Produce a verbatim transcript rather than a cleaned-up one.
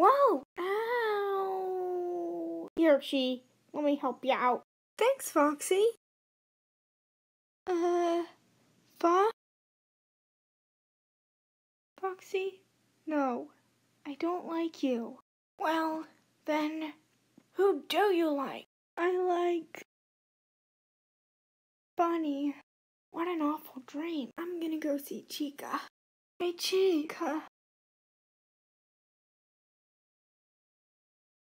Whoa! Ow! Here, Chi. Let me help you out. Thanks, Foxy. Uh, Fo? Foxy? No, I don't like you. Well, then, who do you like? I like Bonnie. What an awful dream. I'm gonna go see Chica. Hey, Chica.